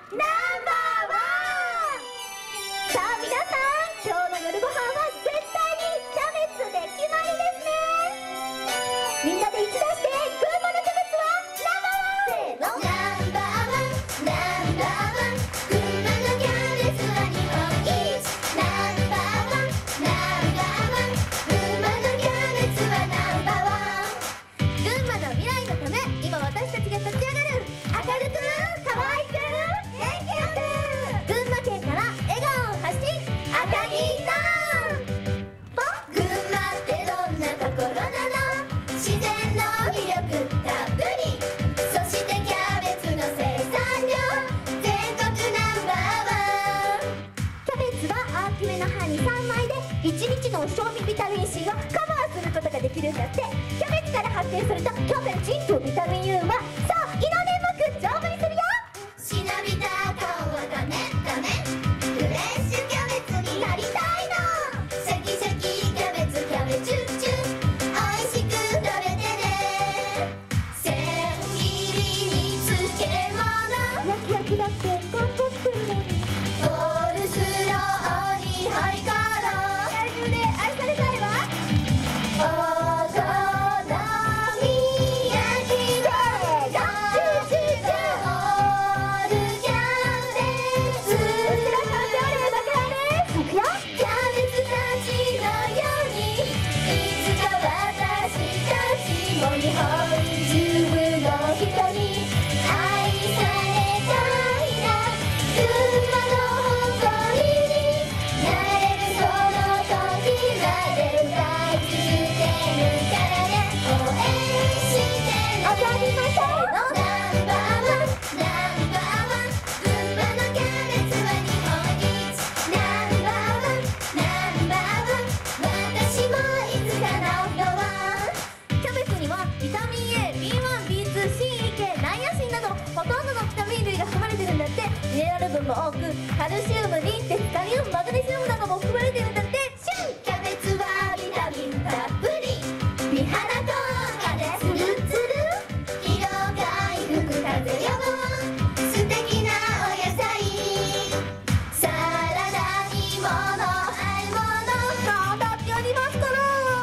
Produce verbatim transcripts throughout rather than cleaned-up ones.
ナンバーワン。さあ皆さん、今日の夜ご飯は絶対にキャベツで決まりですね。みんなで一致出して、群馬のキャベツはナンバーワン。せーの。ナンバーワン、ナンバーワン。群馬のキャベツは日本一。ナンバーワン、ナンバーワン。群馬のキャベツはナンバーワン。群馬の未来のため、今私たちが立ち上がる。明るく、可愛く、元気よく。群馬県から笑顔を発信、赤木さん。群馬ってどんなところなの？自然の魅力たっぷり。そしてキャベツの生産量全国ナンバーワン。キャベツは大きめの葉にさんまいでいちにちの賞味ビタミン C をカバーすることができるんだって。キャベツから発見されたキャベチンとビタミン U はそう色でもく丈夫にするよ。しなびた顔はダメダメ。フレッシュキャベツになりたいの。シャキシャキキャベツキャベチュッチュおいしく食べてね。千切りに漬物焼き焼きだって頑張ってるのに。コールスローにハイカラー世界中で愛されたいわ。お好み焼きでチューチューチューオールキャベツ。うちらさんであればキャベツいくよ。キャベツたちのようにいつか私たちも日本中の人に愛されたいな。群馬の誇りになれるその時まで歌い続けるからね。応援してね。踊りましょう。ナンバーワン、ナンバーワン。群馬のキャベツは日本一。ナンバーワン、ナンバーワン。私もいつかナンバーワン。キャベツにはビタミン A、ビーワン、ビーツー、シーイーケー、ナイアシンなどほとんどのビタミン類が含まれてるんだって。ミネラル分も多く、カルシウム、リン、鉄、カリウム、マグネシウムなども含まれてるんだって。シュン。キャベツはビタミンたっぷり。美肌効果でツルツル。疲労回復、風邪予防、素敵なお野菜。サラダ煮物、和え物、なんだってありますから。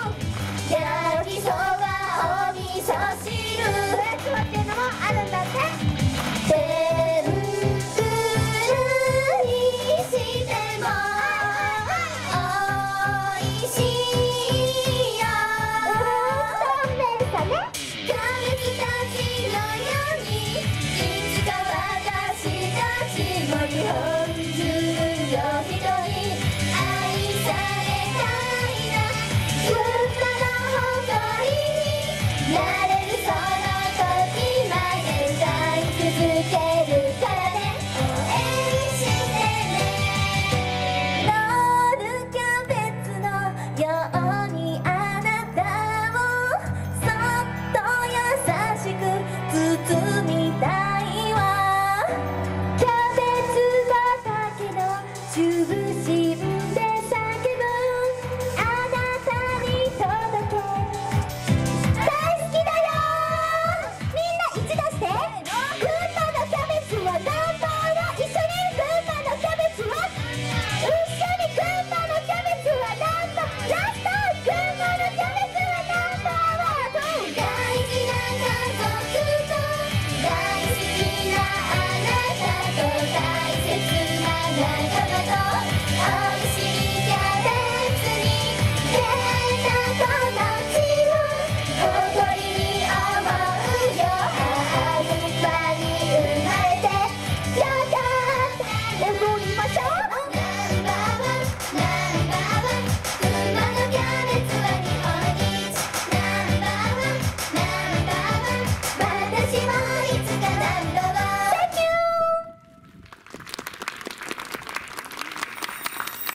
焼きそば、お味噌汁、フレッシュっていうのもあるんだって。天ぷらにしてもおいしいよ。そうでしたね。キャベツたちのようにいつか私たちも日本